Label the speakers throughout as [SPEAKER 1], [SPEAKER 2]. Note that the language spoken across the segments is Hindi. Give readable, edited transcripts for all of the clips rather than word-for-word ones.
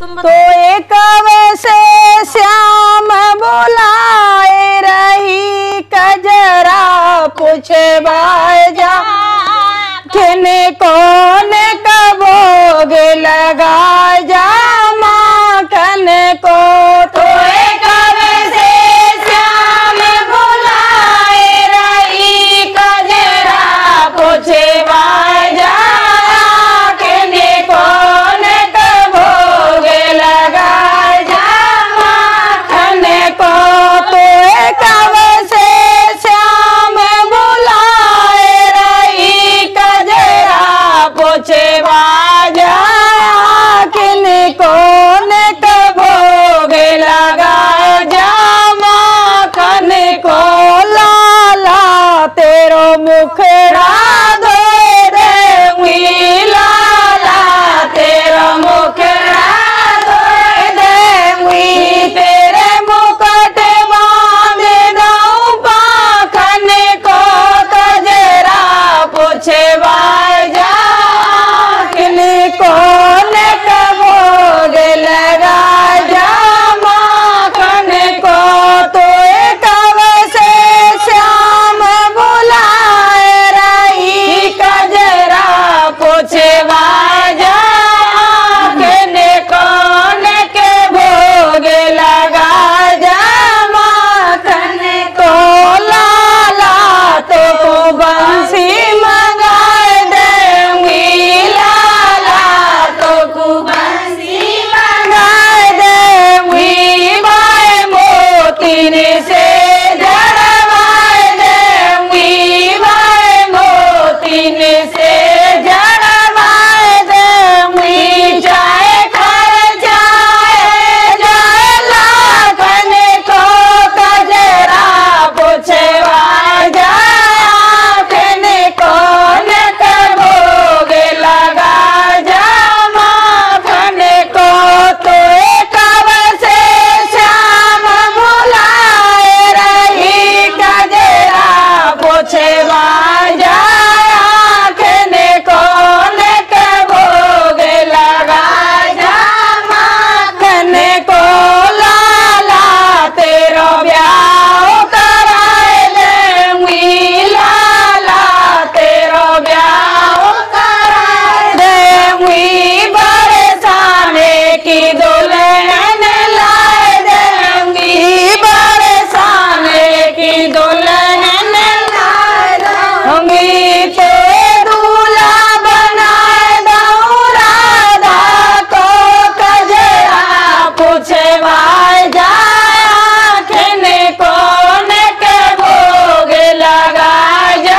[SPEAKER 1] तो एक वैसे श्याम बुलाए रही कजरा पूछवाए जा किने कौन कबोग लगा जा माखन को। तो एक वैसे श्याम बुलाए रही कजरा पूछवाए जा किने कौन कबोग लगा जा माखन को। तो एक वैसे श्याम बुलाए रही कजरा पूछवा जा किने कौन कबोग लगा जा माखन को। लाला तेरो मुखड़ा धोए देंगी लाला तेरो मुखड़ा धोए देंगी तेरे मुकुट बांध दऊं माखन को। कजरा पूछवा जा किने कौन कबोग लगा जा माखन को। तो एक वैसे श्याम बुलाए रही कजरा पूछवा जा किने कौन के भोग लगा जा माखन को। लाला तो बंसी मंगाए देंगी लाला तो बंसी मंगाए देंगी बाए मोतीन से जड़वाए देंगी बाए मोतीन से जड़वाए देंगी। चाहे खर्चाए जाए लाखन को कजरा पूछवा जा किने कौन कबोग लगा जा माखन को। तो एक वैसे श्याम बुलाए रही कजरा पूछवा जा किने कौन कबोग लगा जा माखन को। लाला तेरो ब्याह कराए देंगी लाला तेरो ब्याह कराए देंगी बरसाने की दुल्हन लाए देंगी बरसाने की दुल्हन लाए देंगी। तो दूल्हा बनाए दऊं राधा को कजरा पूछवा जा किने कौन के भोग लगा जा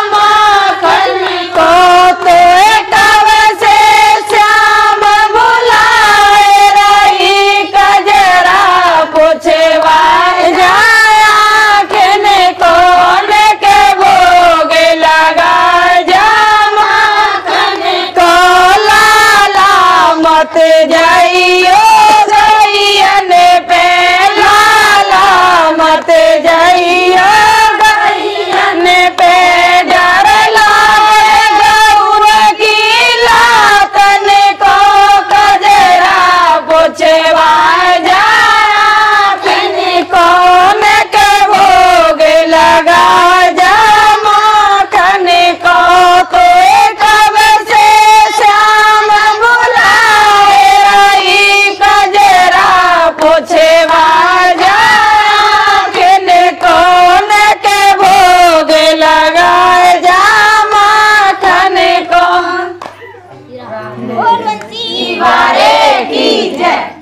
[SPEAKER 1] माखन को। तो एक वैसे श्याम बुलाए रही कजरा पूछवा जा किने कौन के भोग लगा जा माखन को। लाला मत जाइयो गैयन पे लाला मत जाइयो गैयन पे डर लागे गौर की लातन को। कजरा पूछवा जा किने कौन के भोग लगा जा माखन को। तो एक वैसे श्याम बुलाए रही कजरा पूछवा जा किने कौन के भोग लगा जा माखन को।
[SPEAKER 2] बोल बंसी वारे की जय।